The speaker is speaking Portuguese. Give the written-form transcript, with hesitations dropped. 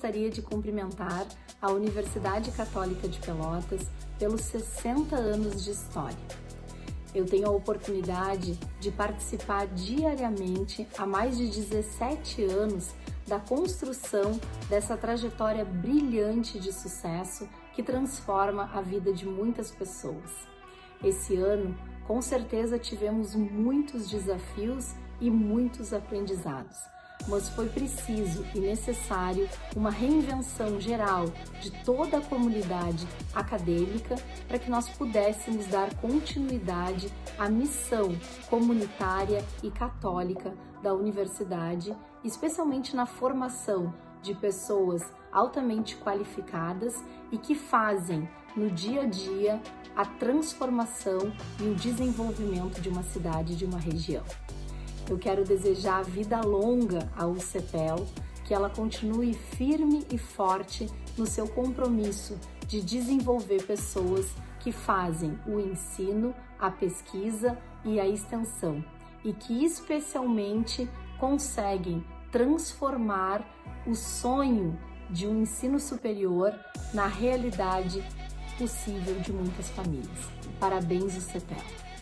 gostaria de cumprimentar a Universidade Católica de Pelotas pelos 60 anos de história. Eu tenho a oportunidade de participar diariamente há mais de 17 anos da construção dessa trajetória brilhante de sucesso que transforma a vida de muitas pessoas. Esse ano, com certeza, tivemos muitos desafios e muitos aprendizados, mas foi preciso e necessário uma reinvenção geral de toda a comunidade acadêmica para que nós pudéssemos dar continuidade à missão comunitária e católica da universidade, especialmente na formação de pessoas altamente qualificadas e que fazem no dia a dia a transformação e o desenvolvimento de uma cidade, de uma região. Eu quero desejar vida longa à UCPEL, que ela continue firme e forte no seu compromisso de desenvolver pessoas que fazem o ensino, a pesquisa e a extensão e que especialmente conseguem transformar o sonho de um ensino superior na realidade possível de muitas famílias. Parabéns, UCPEL!